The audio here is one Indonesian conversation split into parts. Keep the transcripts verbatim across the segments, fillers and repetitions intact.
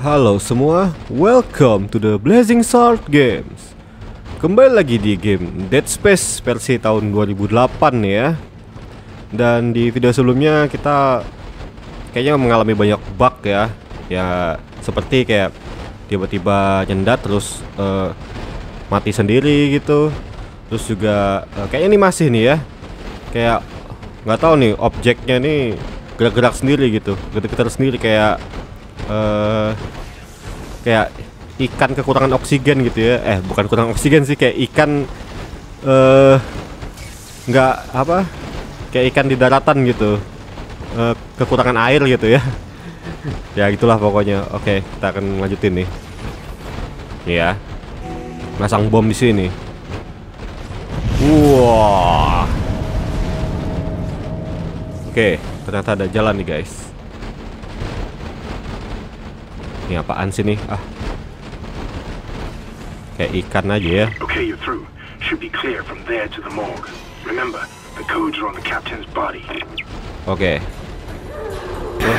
Halo semua, welcome to the Blazing Sword Games. Kembali lagi di game Dead Space versi tahun dua ribu delapan ya. Dan di video sebelumnya kita kayaknya mengalami banyak bug ya. Ya seperti kayak tiba-tiba nyendat terus uh, mati sendiri gitu. Terus juga uh, kayaknya ini masih nih ya. Kayak nggak tahu nih objeknya nih gerak-gerak sendiri gitu, getar-getar sendiri kayak uh, kayak ikan kekurangan oksigen gitu ya. Eh bukan kurang oksigen sih, kayak ikan uh, nggak apa kayak ikan di daratan gitu, uh, kekurangan air gitu ya. Ya gitulah pokoknya. Oke, kita akan lanjutin nih. Ya, masang bom di sini. Wah. Oke, ternyata ada jalan nih guys. Ini apaan sih nih? Ah, kayak ikan aja ya. Okay, you're through. Should be clear from there to the morgue. Remember, the codes are on the captain's body. Oke. Oh.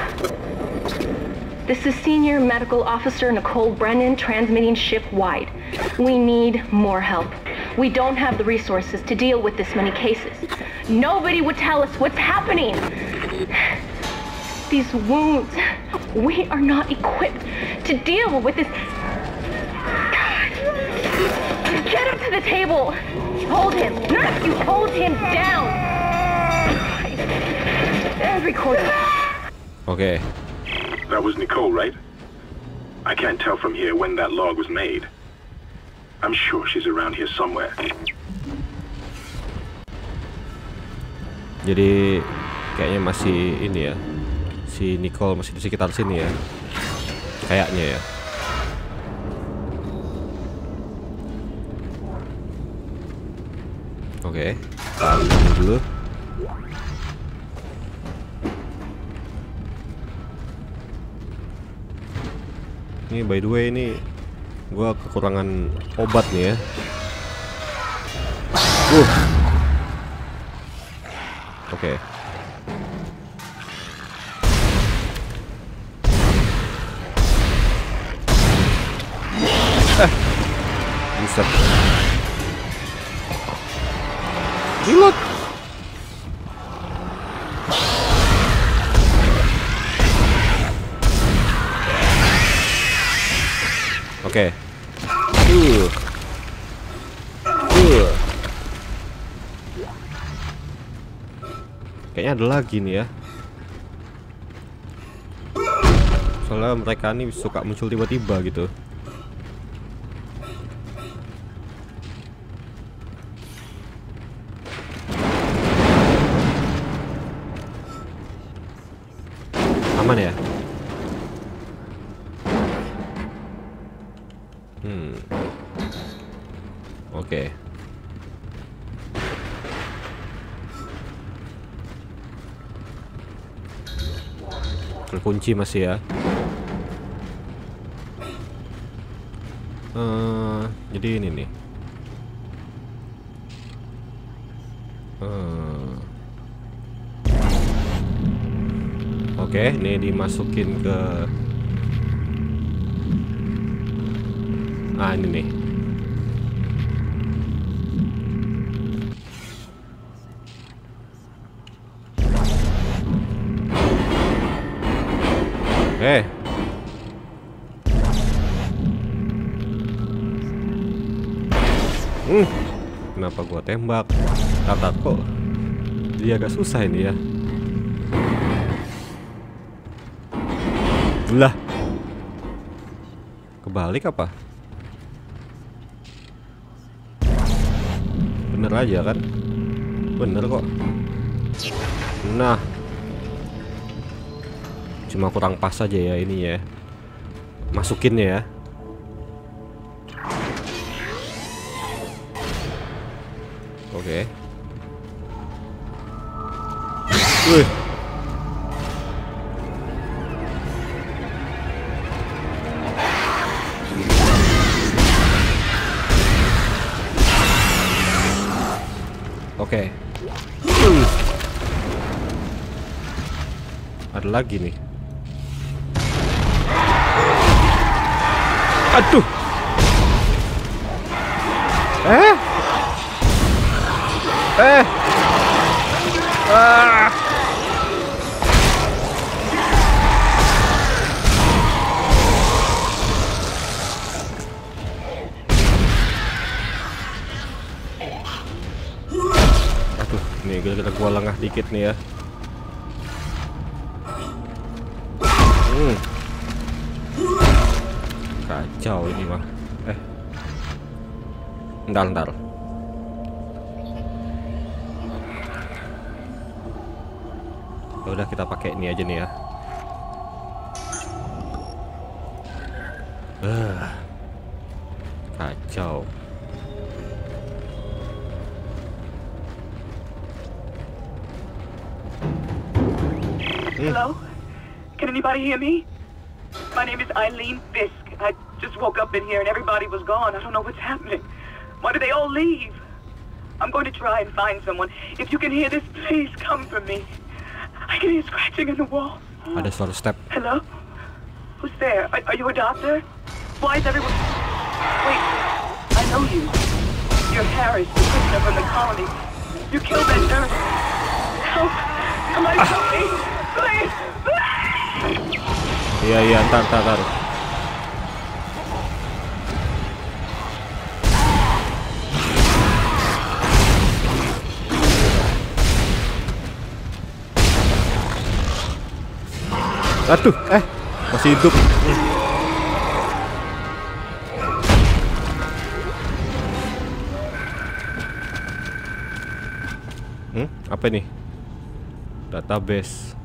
This is Senior Medical Officer Nicole Brennan transmitting ship-wide. We need more help. We don't have the resources to deal with this many cases. Nobody would tell us what's happening. These wounds, we are not equipped to deal with this. God. Get him to the table. Hold him. Nurse, you hold him down. And record him. Okay. That was Nicole, right? I can't tell from here when that log was made. I'm sure she's around here somewhere. Jadi kayaknya masih ini ya, si Nicole masih di sekitar sini ya, kayaknya ya. Oke, kita ambil dulu. Ini by the way, ini gua kekurangan obat nih ya. Uh. Oke. Okay. Eh. Buset. Reload. Oke. Okay. Uh. Uh. Kayaknya ada lagi nih ya. Soalnya mereka nih suka muncul tiba-tiba gitu. Aman ya? Hmm. Oke. Okay. Terkunci masih ya. Uh, jadi ini nih. Uh. Oke, okay, ini dimasukin ke. Ah ini nih. Eh, hmm, kenapa gua tembak? Kata kok dia agak susah ini ya. Lah, kebalik apa? Bener aja kan? Bener kok. Nah. Cuma kurang pas aja ya ini ya, masukinnya ya. Oke. Wih. Oke. Uh. Ada lagi nih. Aduh. Eh. Eh. Ah. Aduh, nih gara-gara gua lengah dikit nih ya. Hmm. Kacau ini mah. Eh. Ntar, ntar. Udah kita pakai ini aja nih ya. Uh, kacau. Hello? Can anybody hear me? My name is Eileen Fisk. I just woke up in here and everybody was gone. I don't know what's happening. Why did they all leave? I'm going to try and find someone. If you can hear this, please come for me. I can hear scratching in the wall. Ada suara step. Hello? Who's there? Are, are you a doctor? Why is everyone... Wait, I know you. You're Harris, the prisoner from the colony. You killed that nurse. Help! Somebody help me! Please! Iya, iya, ntar, ntar, ntar. Aduh, eh, masih hidup. Hmm, apa nih? Database.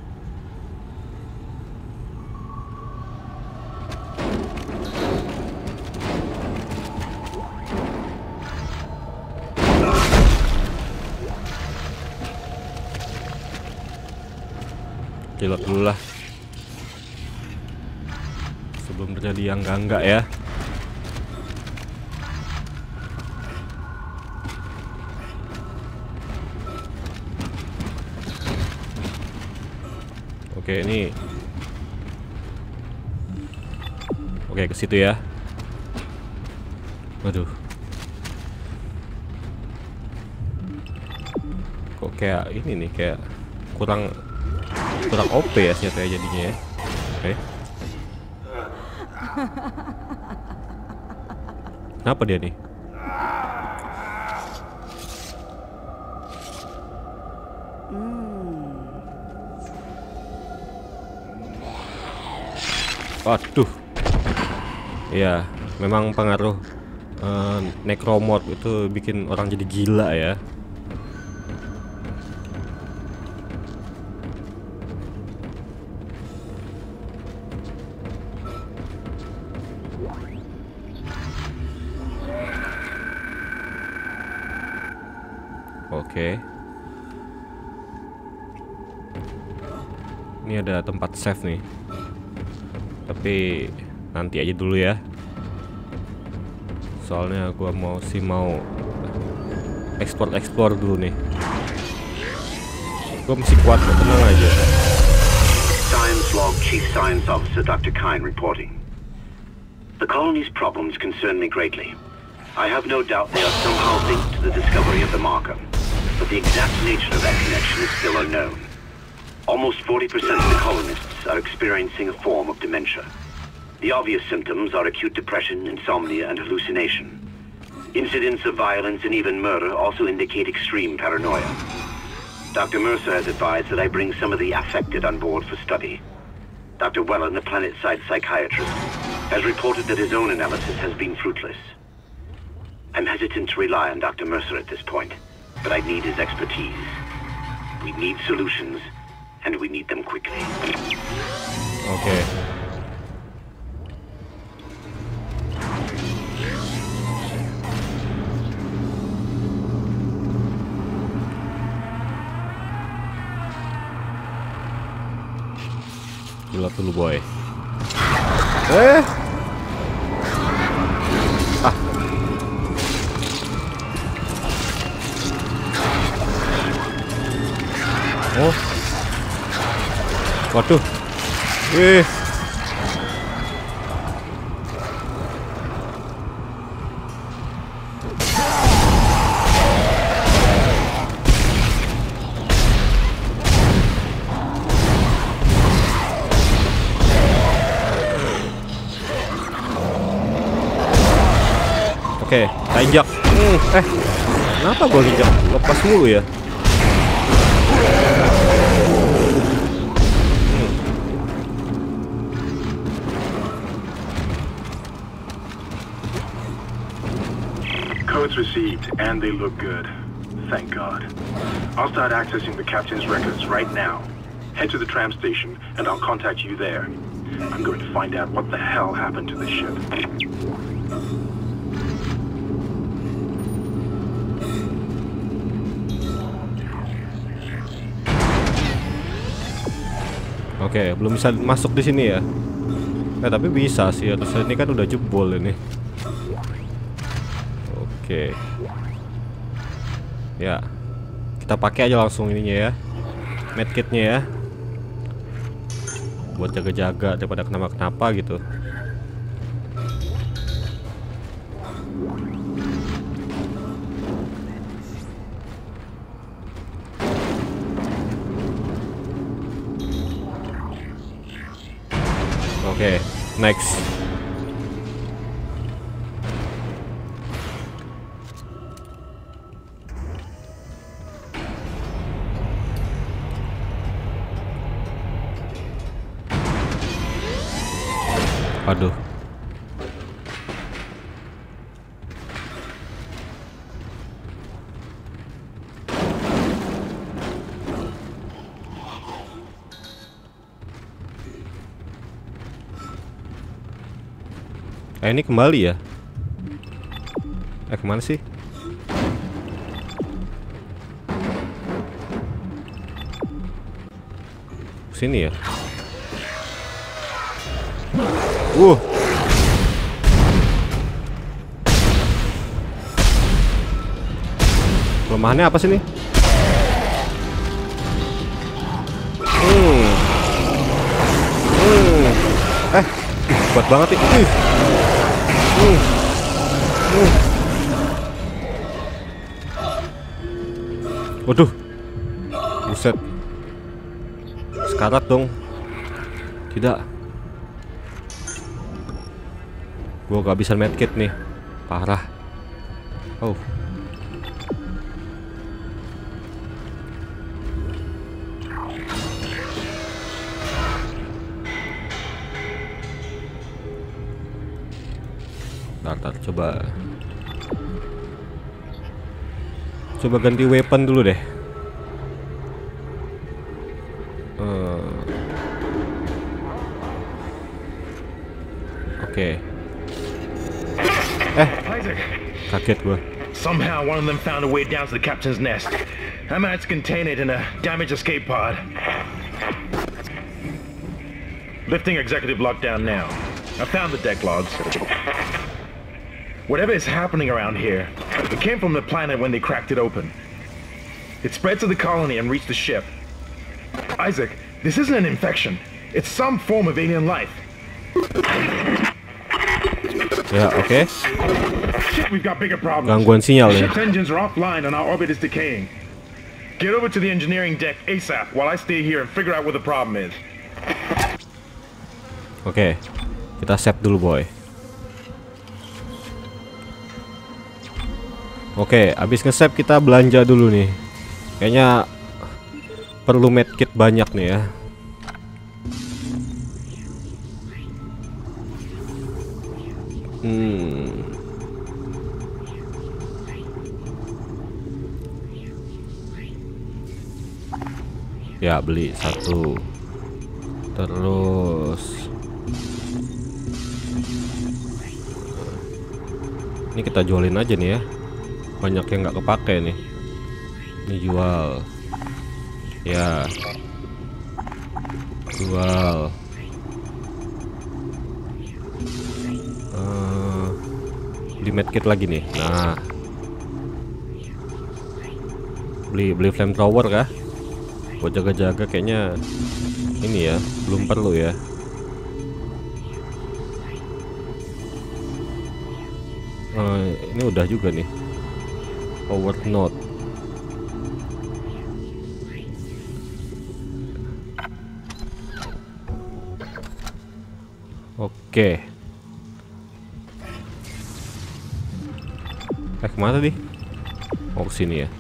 Kilap dulu lah. Sebelum terjadi yang enggak-enggak ya. Oke, ini. Oke, ke situ ya. Waduh. Kok kayak ini nih, kayak kurang kurang O P ya senjatanya jadinya ya. Oke. Kenapa dia nih? Waduh. Ya, memang pengaruh uh, necromorph itu bikin orang jadi gila ya. Oke. Ini ada tempat save nih. Tapi nanti aja dulu ya. Soalnya gua mau sih mau explore-explore dulu nih. Gua masih kuat, tenang aja. Science Log Chief Science Officer Doctor Kine reporting. The colony's problems concern me greatly. I have no doubt they are somehow linked to the discovery of the marker, but the exact nature of that connection is still unknown. Almost forty percent of the colonists are experiencing a form of dementia. The obvious symptoms are acute depression, insomnia, and hallucination. Incidents of violence and even murder also indicate extreme paranoia. Doctor Mercer has advised that I bring some of the affected on board for study. Doctor Wellen, the planet-side psychiatrist, has reported that his own analysis has been fruitless. I'm hesitant to rely on Doctor Mercer at this point, but I need his expertise. We need solutions, and we need them quickly. Okay. Gila dulu boy. Eh. Ah. Oh. Waduh. Eh. Oke, kita injak. Hmm, eh, kenapa gue injak? Lepas mulu ya. Hmm. Codes received, and they look good. Thank God. I'll start accessing the captain's records right now. Head to the tram station, and I'll contact you there. I'm going to find out what the hell happened to this ship. Oke, belum bisa masuk di sini ya. Eh, tapi bisa sih. Harusnya ini kan udah jebol ini. Oke. Ya. Kita pakai aja langsung ininya ya. Medkitnya ya. Buat jaga-jaga daripada kenapa-kenapa gitu. Oke, okay, next. Aduh. Eh, ini kembali ya? Eh, kemana sih? Sini ya? Uh. Kelemahannya apa sih nih? Hmm. Hmm. Eh, kuat banget nih. Uh. Uh. Uh. Waduh. Buset. Sekarat dong. Tidak. Gue gak bisa medkit nih. Parah. Oh. Ntar, ntar, coba Coba ganti weapon dulu deh. uh. Oke, okay. Eh, kaget gua. Somehow one of them found a way down to the captain's nest. I managed to contain it in a damaged escape pod. Lifting executive lockdown now. I found the deck logs. Whatever is happening around here, it came from the planet when they cracked it open. It spread to the colony and reached the ship. Isaac, this isn't an infection. It's some form of alien life. Ya, oke. Okay. Shit, we've got bigger problems. Gangguan sinyal ya. Ship's engines are offline and our orbit is decaying. Get over to the engineering deck ASAP while I stay here and figure out what the problem is. Oke, okay. Kita save dulu, boy. Oke, okay, abis nge-save kita belanja dulu nih. Kayaknya perlu medkit banyak nih ya. Hmm. Ya, beli satu. Terus ini kita jualin aja nih ya. Banyak yang nggak kepake nih. Ini jual. Ya. Jual. Uh, beli medkit lagi nih. Nah. Beli beli flamethrower kah? Buat jaga-jaga kayaknya ini ya, belum perlu ya. Uh, ini udah juga nih. Power node. Oke. Eh, kemana nih? Oh, kesini ya.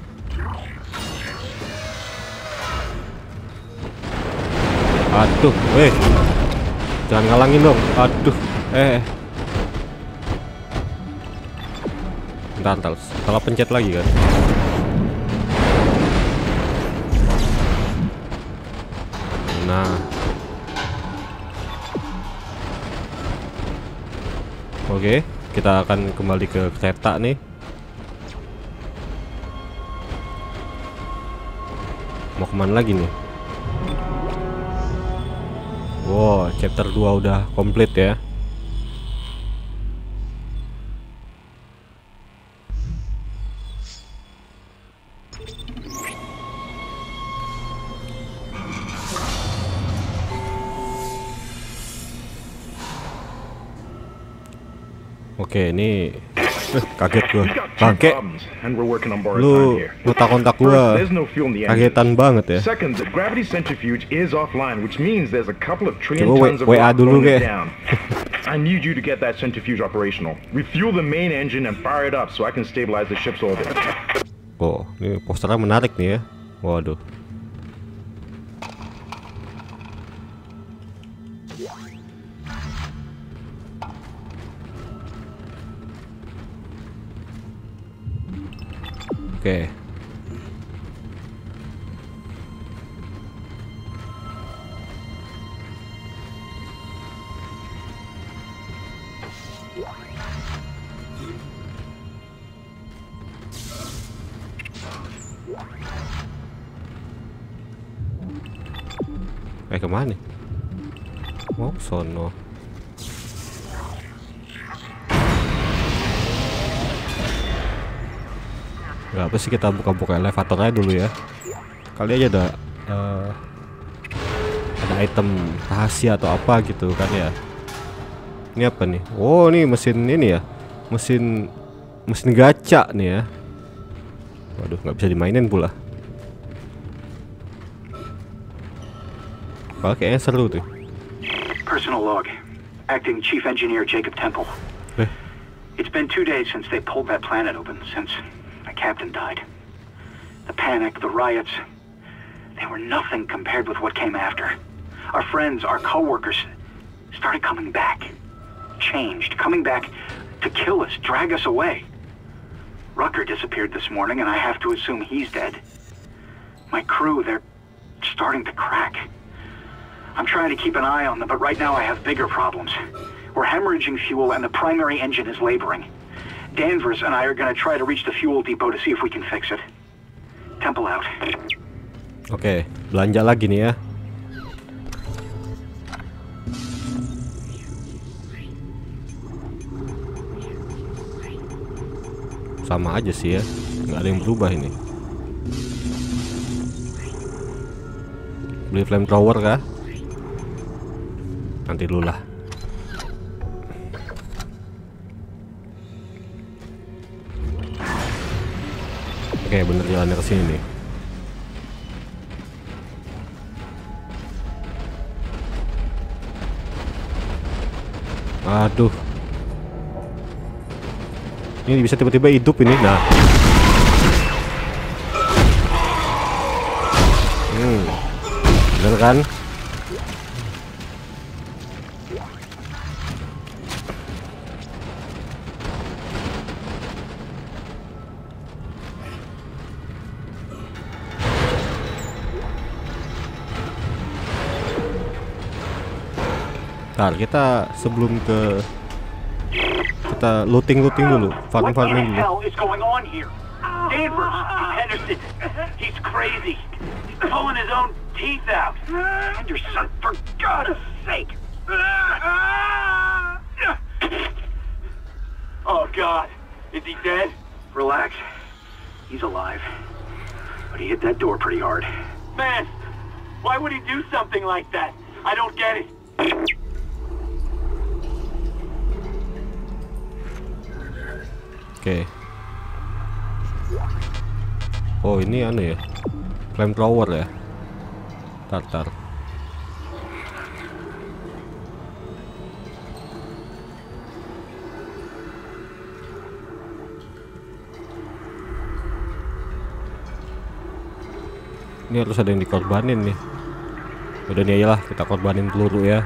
Aduh, weh, jangan ngalangin dong. Aduh, eh, bentar, bentar, salah pencet lagi kan. Nah, oke, kita akan kembali ke kereta nih. Mau kemana lagi nih? Wow, chapter dua udah komplit ya. Oke, ini eh, kaget gua. Bangke. Lu kontak-kontak gua. Kagetan banget ya. Coba W A dulu ke. I need you to get that centrifuge operational. Refuel the main engine and fire it up so I can stabilize the ship's orbit. Oh, ini posternya menarik nih ya. Waduh. Oke. Eh, kemana nih? Oh, sono. Gak apa sih, kita buka-buka elevatornya dulu ya. Kali aja ada uh, ada item rahasia atau apa gitu kan ya. Ini apa nih? Oh, ini mesin ini ya. Mesin mesin gacha nih ya. Waduh, nggak bisa dimainin pula. Padahal kayaknya seru tuh. Personal log. Acting Chief Engineer Jacob Temple. Eh. It's been two days since they pulled that planet open, since my captain died. The panic, the riots, they were nothing compared with what came after. Our friends, our co-workers, started coming back. Changed, coming back to kill us, drag us away. Rucker disappeared this morning, and I have to assume he's dead. My crew, they're starting to crack. I'm trying to keep an eye on them, but right now I have bigger problems. We're hemorrhaging fuel, and the primary engine is laboring. Danvers and I are going to try to reach the fuel depot to see if we can fix it. Temple out. Oke, belanja lagi nih ya. Sama aja sih ya, nggak ada yang berubah ini. Beli flamethrower kah? Nanti dulu lah. Oke, bener jalannya ke sini nih. Aduh. Ini bisa tiba-tiba hidup ini. Nah. Hmm. Bener kan? Ntar kita sebelum ke kita looting-looting dulu, farming-farming dulu. What the hell is going on here? Danvers, Henderson, he's crazy. He's pulling his own teeth out. Henderson, for God's sake. Oh God, is he dead? Relax, he's alive. But he hit that door pretty hard. Man, why would he do something like that? I don't get it. Oke. Oh, ini aneh ya. Flamethrower ya. Tar, tar. Ini harus ada yang dikorbanin nih. Udah nih aja lah, kita korbanin peluru ya.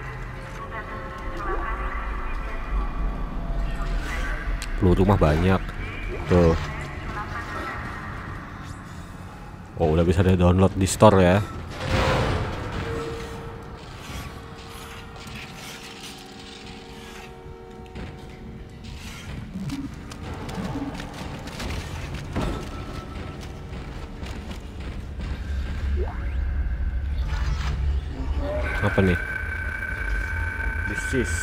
Peluru mah banyak. Tuh. Oh, udah bisa di download di store ya. Apa nih? This is.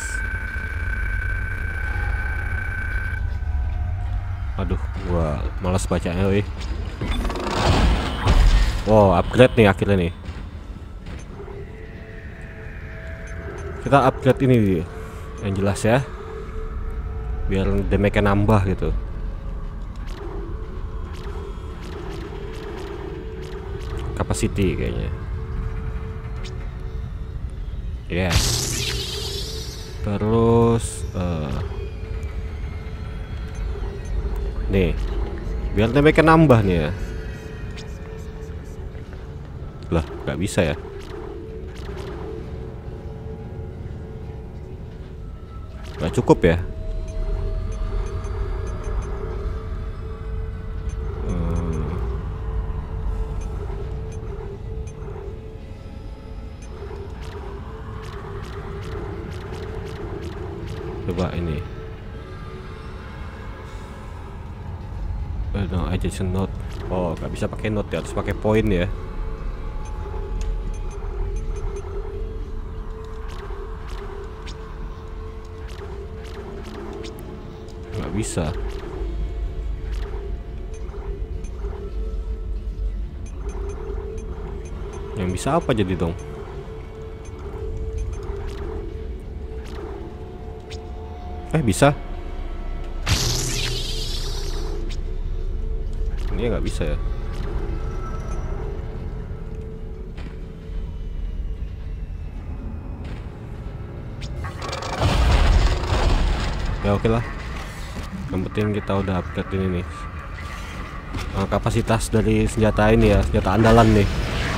Aduh, gua malas bacanya, weh. Wow, upgrade nih akhirnya nih. Kita upgrade ini yang jelas ya, biar damage-nya nambah gitu. Capacity kayaknya. Yes. Terus uh, nih, biar damage-nya nambah nih ya. Lah, nggak bisa ya. Nggak cukup ya. Hmm. Coba ini. Uh, no, adjacent note. Oh, nggak bisa pakai note ya, harus pakai point ya. Bisa. Yang bisa apa jadi dong? Eh, bisa. Ini nggak bisa ya. Ya oke lah. Yang penting kita udah upgrade ini nih. Nah, kapasitas dari senjata ini ya, senjata andalan nih.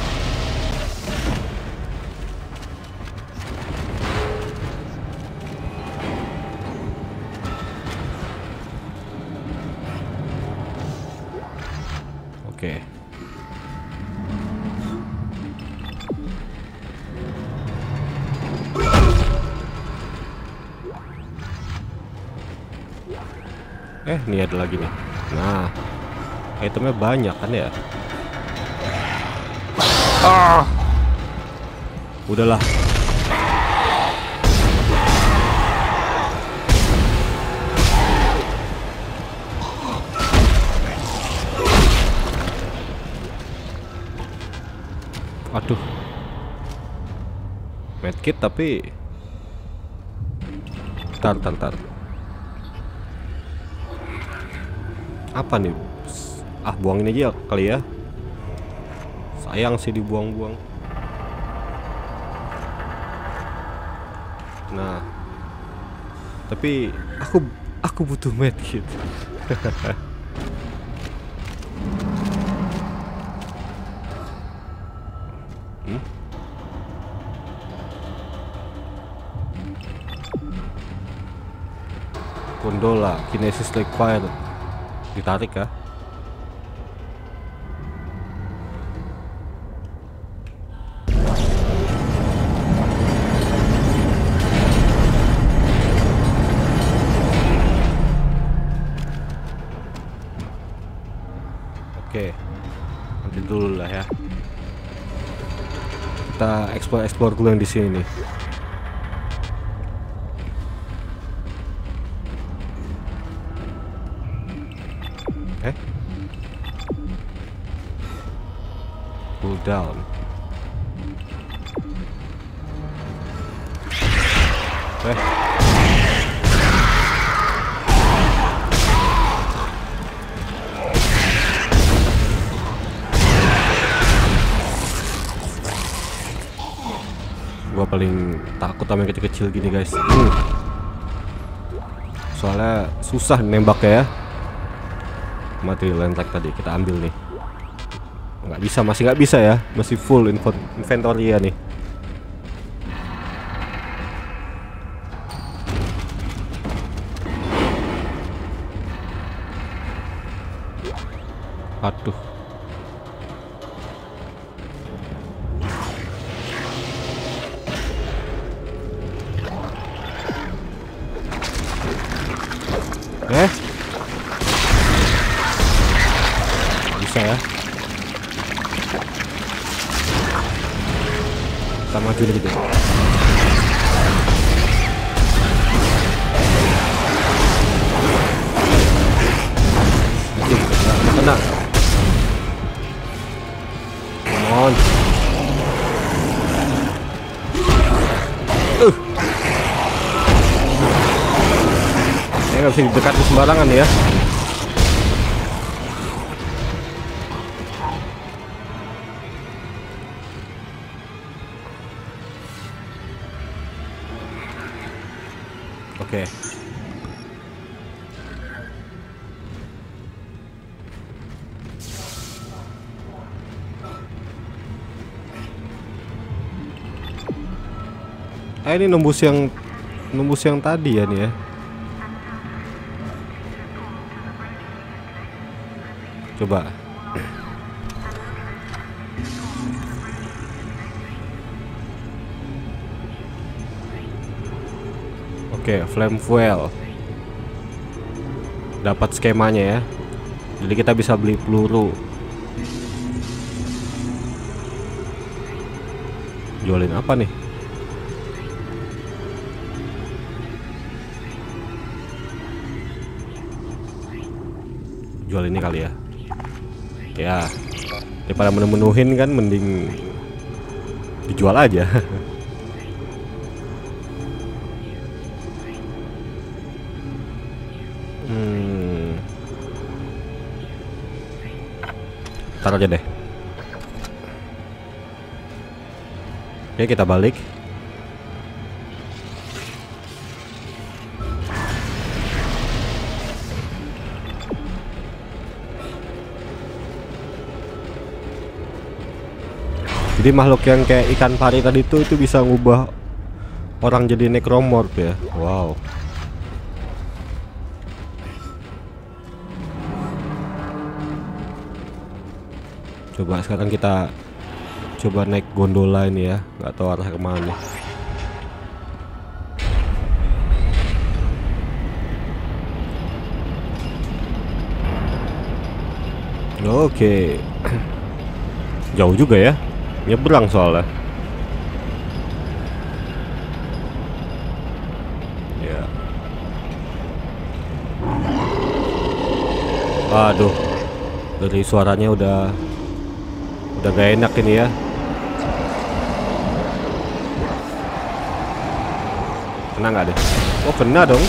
Oke. Eh, ini ada lagi nih. Nah, itemnya banyak kan ya. Ah, udahlah. Aduh, medkit tapi. Tar, tar, tar. Apa nih? Ah, buangin aja kali ya. Sayang sih dibuang-buang. Nah, tapi aku aku butuh medkit. hmm? Gondola, kinesis required. Ditarik ya. Oke, nanti dulu lah ya. Kita explore-explore dulu yang di sini nih. Eh, cool down. Eh, gua paling takut sama yang kecil-kecil gini guys. Hmm. Soalnya susah nembaknya ya. Material entek tadi kita ambil nih. Nggak bisa, masih nggak bisa ya. Masih full inventory ya nih. Aduh. Eh. Bisa ya. Kita maju dulu gitu. Kena, kena. Come on. Uh. Saya nggak bisa dekat sembarangan ya. Oke. Ah, ini nembus yang nembus yang tadi ya nih ya. Coba. Oke, flame fuel. Dapat skemanya ya. Jadi kita bisa beli peluru. Jualin apa nih? Jual ini kali ya. Ya, daripada menu-menuhin kan mending dijual aja. hmm. Taruh aja deh. Oke, kita balik. Jadi makhluk yang kayak ikan pari tadi itu itu bisa ngubah orang jadi necromorph ya. Wow. Coba sekarang kita coba naik gondola ini ya. Nggak tahu arah kemana. Oke. Jauh juga ya. Nyebrang soalnya. Ya. Waduh. Dari suaranya udah udah gak enak ini ya. Kena nggak deh? Oh, kena dong.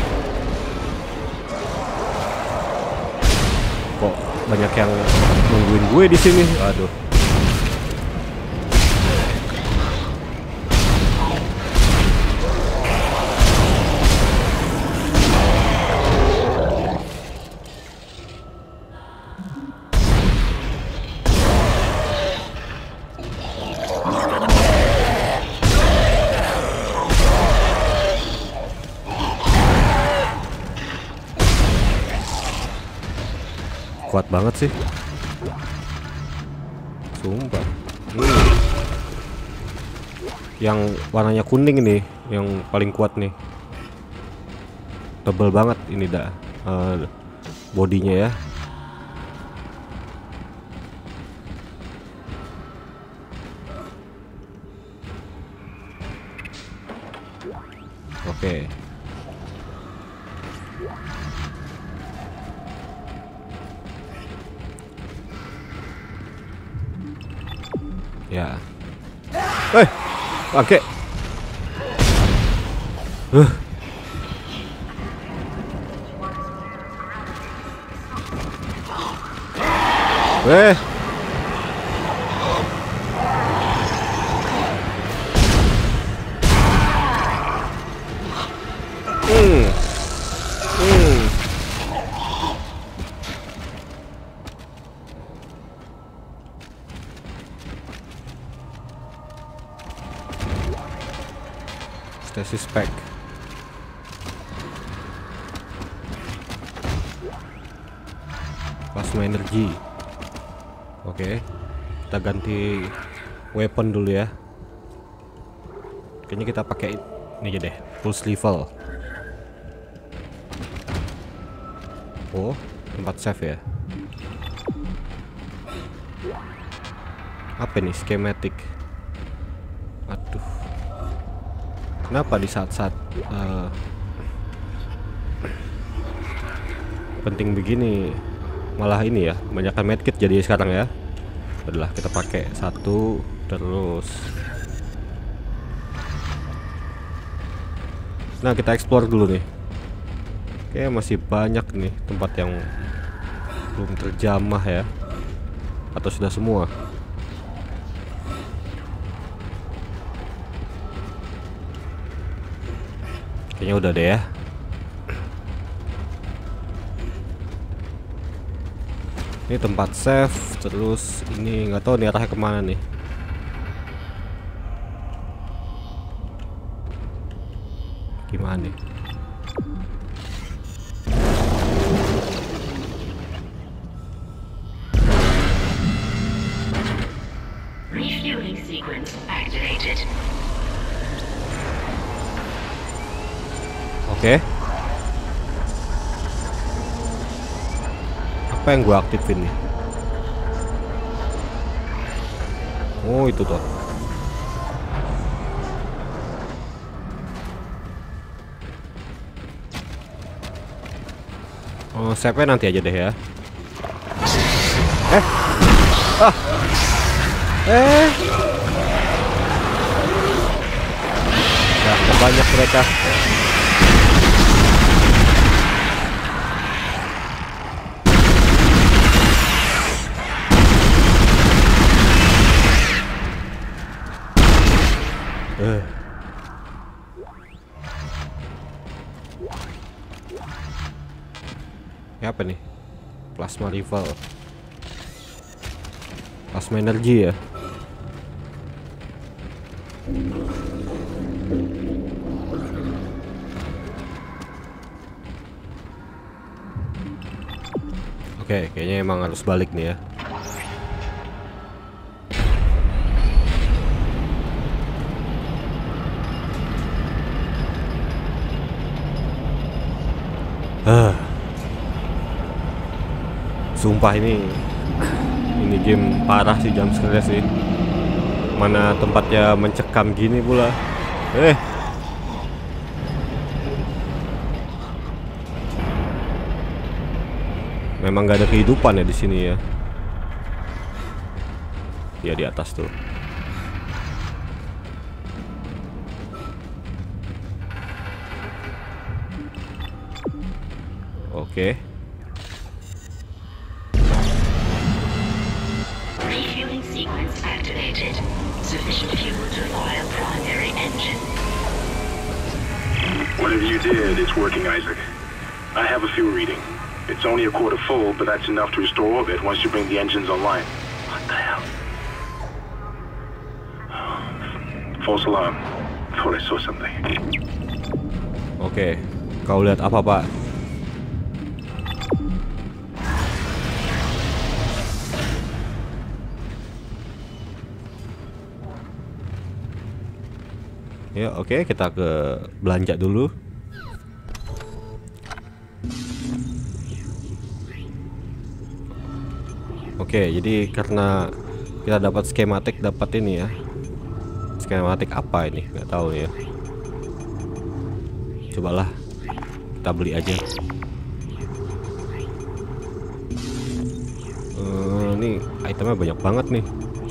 Kok banyak yang nungguin gue di sini. Aduh. Kuat banget sih. Sumpah. Hmm. Yang warnanya kuning nih, yang paling kuat nih. Tebel banget ini dah uh, bodinya ya. Oke. Ya. Eh, oke. Uh. Eh. Hmm. Hmm. Stasis pack. Plasma energi. Oke, kita ganti weapon dulu ya. Kayaknya kita pakai ini aja deh, pulse level. Oh, tempat save ya. Apa nih, schematic? Aduh, kenapa di saat-saat uh, penting begini malah ini ya, banyakkan medkit jadi sekarang ya. Adalah kita pakai satu terus. Nah, kita explore dulu nih. Oke, masih banyak nih tempat yang belum terjamah ya. Atau sudah semua? Kayaknya udah deh ya. Ini tempat save, terus ini nggak tahu nih arahnya kemana nih. Gimana nih? Refueling sequence activated. Oke. Apa yang gua aktifin nih? Oh, itu tuh. Oh, save nanti aja deh ya. Eh. Ah. Eh. Nah, ada banyak mereka. Eh. Ini apa nih? Plasma rival. Plasma energi ya. Oke, kayaknya emang harus balik nih ya. Ah. Sumpah ini ini game parah sih, jam scare sih. Mana tempatnya mencekam gini pula. Eh. Memang gak ada kehidupan ya di sini ya. Ya di atas tuh. Oke. Refueling sequence activated. Sufficient fuel to fire primary engine. Whatever you did, it's working, Isaac. I have a fuel reading. It's only a quarter full, but that's enough to restore orbit once you bring the engines online. What the hell? False alarm. Thought I saw something. Oke, kau lihat apa, Pak? Ya, oke, kita ke belanja dulu. Oke, jadi karena kita dapat skematik, dapat ini ya. Skematik apa ini? Nggak tahu ya. Cobalah kita beli aja. Uh, ini itemnya banyak banget nih.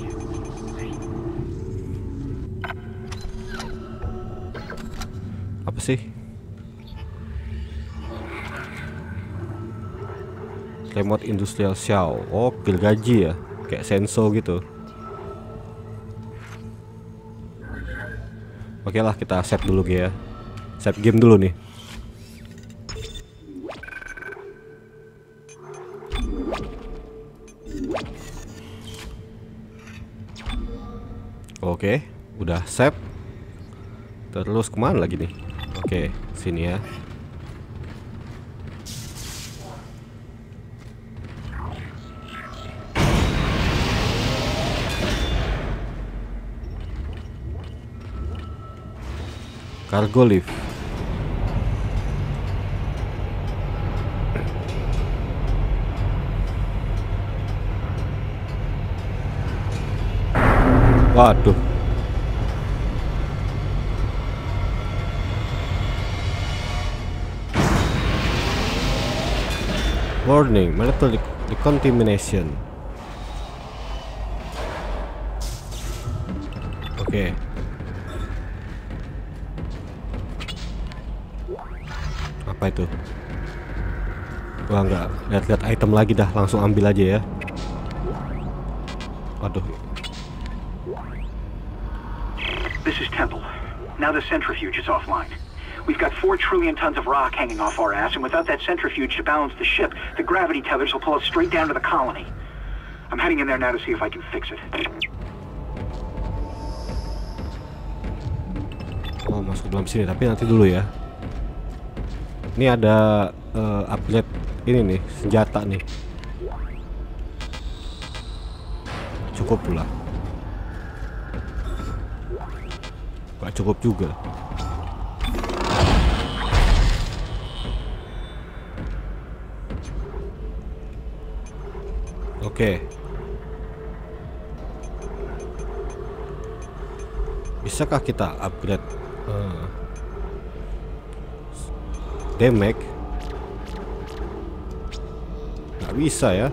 Apa sih? Remote Industrial Xiao. Oh, gergaji ya, kayak Senso gitu. Oke lah, kita save dulu ya. Save game dulu nih. Oke, udah save. Terus kemana lagi nih? Oke, sini ya. Cargo lift. Waduh. Warning, metal decontamination. Oke. Apa itu? Wah, enggak. Lihat-lihat item lagi dah, langsung ambil aja ya. Waduh. This is Temple. Now the centrifuge is offline. We've got four trillion tons of rock hanging off our ass, and without that centrifuge to balance the ship, the gravity tethers will pull us straight down to the colony. I'm heading in there now to see if I can fix it. Oh, masuk dalam sini, tapi nanti dulu ya. Ini ada uh, upgrade ini nih, senjata nih. Cukup pula. Gak cukup juga. Oke. Bisakah kita upgrade uh, damage? Nggak bisa ya.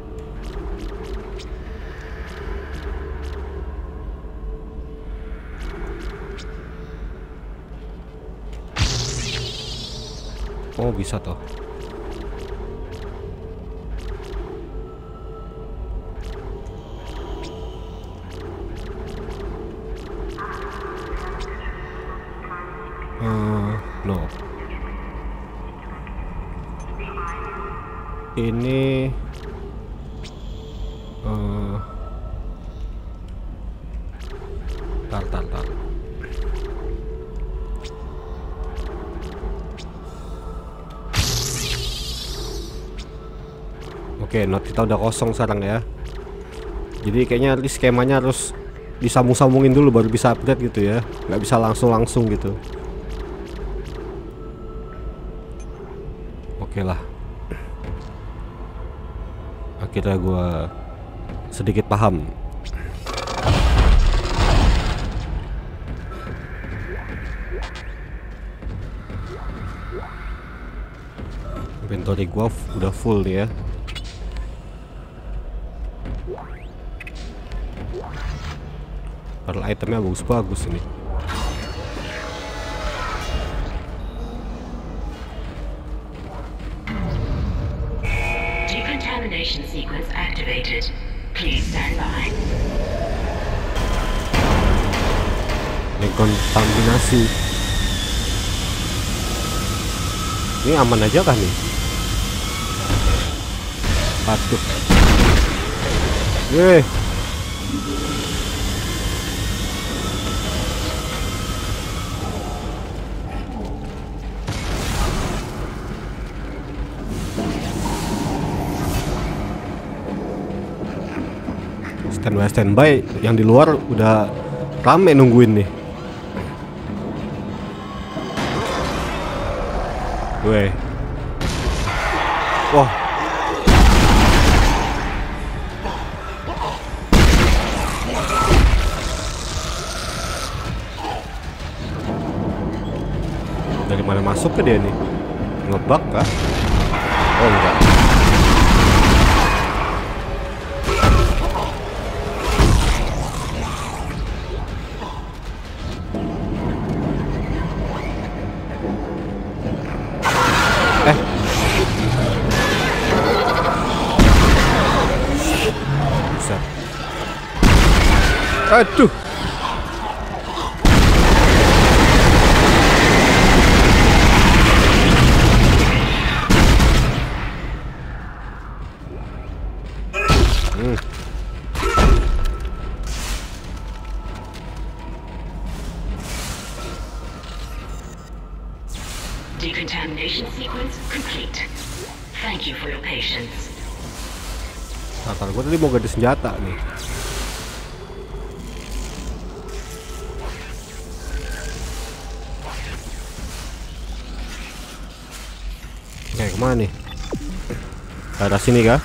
Oh, bisa toh. Uh, no. Ini uh, tar tar tar. Oke, not kita udah kosong sekarang ya. Jadi kayaknya skemanya harus disambung-sambungin dulu baru bisa upgrade gitu ya. Nggak bisa langsung-langsung gitu. Oke lah. Akhirnya gue sedikit paham. Inventory gue udah full nih ya. Padahal itemnya bagus-bagus ini. Decontamination sequence activated. Please stand by. Dekontaminasi. Ini aman aja kan nih? Aduh. Yeay. Standby standby, yang di luar udah rame nungguin nih. Weh. Wah. Dari mana masuk ke dia nih? Ngebug kah? Oh enggak. Aduh. Hmm. Decontamination sequence complete. Thank you for your patience. Nah, gue tadi mau ganti senjata nih. Oke, kemana nih? Ke arah sini kah?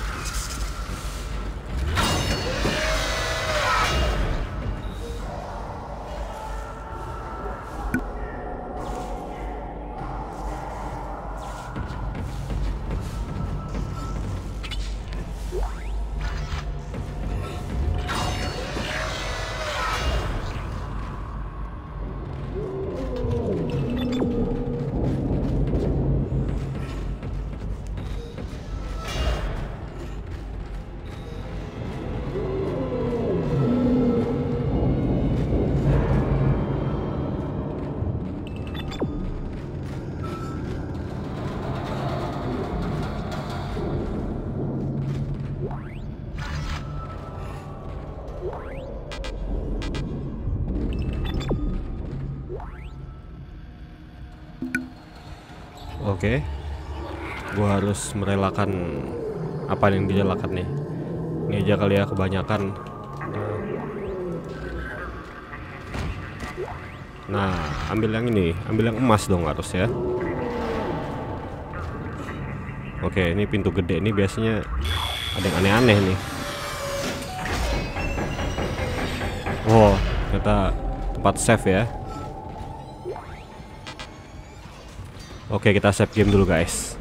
Oke, gua harus merelakan apa yang direlakan nih. Ini aja kali ya, kebanyakan. Nah, ambil yang ini, ambil yang emas dong harus ya. Oke, ini pintu gede, ini biasanya ada yang aneh-aneh nih. Oh, ternyata tempat save ya. Oke, kita save game dulu guys.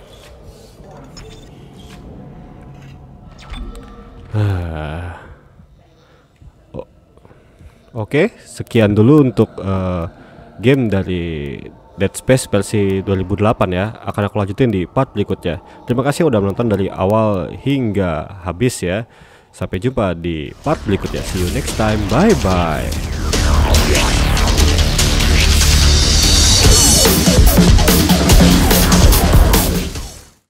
Oh. Oke, sekian dulu untuk uh, game dari Dead Space versi dua ribu delapan ya. Akan aku lanjutin di part berikutnya. Terima kasih udah menonton dari awal hingga habis ya. Sampai jumpa di part berikutnya. See you next time. Bye bye.